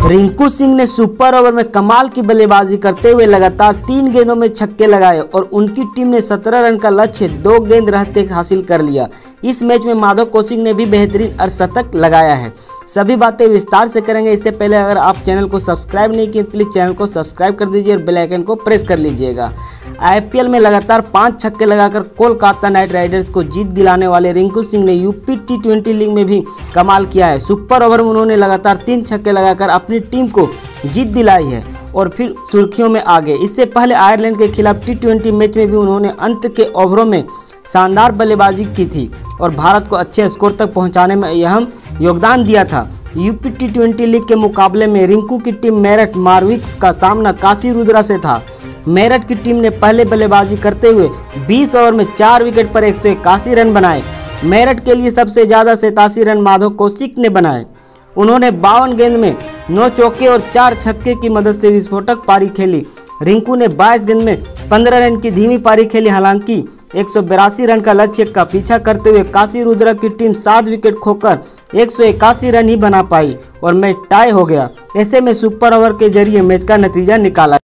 रिंकू सिंह ने super over में कमाल की बल्लेबाजी करते हुए लगातार 3 गेंदों में छक्के लगाए और उनकी टीम ने 17 रन का लक्ष्य 2 गेंद रहते हासिल कर लिया। इस मैच में माधव कौशिक ने भी बेहतरीन अर्धशतक लगाया है। सभी बातें विस्तार से करेंगे। इससे पहले अगर आप चैनल को सब्सक्राइब नहीं किए प्लीज़ चैनल को सब्सक्राइब कर दीजिए और बेल आइकन को प्रेस कर लीजिएगा। आईपीएल में लगातार 5 छक्के लगाकर कोलकाता नाइट राइडर्स को जीत दिलाने वाले रिंकू सिंह ने यूपी टी20 लीग में भी कमाल किया है। सुपर ओवर में उन्होंने लगातार 3 छक्के लगाकर अपनी टीम को जीत दिलाई है और फिर सुर्खियों में आ गए। इससे पहले आयरलैंड के खिलाफ टी20 मैच में भी उन्होंने अंत के ओवरों में शानदार बल्लेबाजी की थी और भारत को अच्छे स्कोर तक पहुंचाने में अहम योगदान दिया था। यूपी टी20 लीग के मुकाबले में रिंकू की टीम मेरठ मारविक्स का सामना काशी रुद्रा से था। मेरठ की टीम ने पहले बल्लेबाजी करते हुए 20 ओवर में 4 विकेट पर 181 रन बनाए। मेरठ के लिए सबसे ज़्यादा 87 रन माधव कौशिक ने बनाए। उन्होंने 52 गेंद में 9 चौके और 4 छक्के की मदद से विस्फोटक पारी खेली। रिंकू ने 22 गेंद में 15 रन की धीमी पारी खेली। हालांकि 182 रन का लक्ष्य का पीछा करते हुए काशी रुद्रा की टीम 7 विकेट खोकर 181 रन ही बना पाई और मैच टाई हो गया। ऐसे में सुपर ओवर के जरिए मैच का नतीजा निकाला।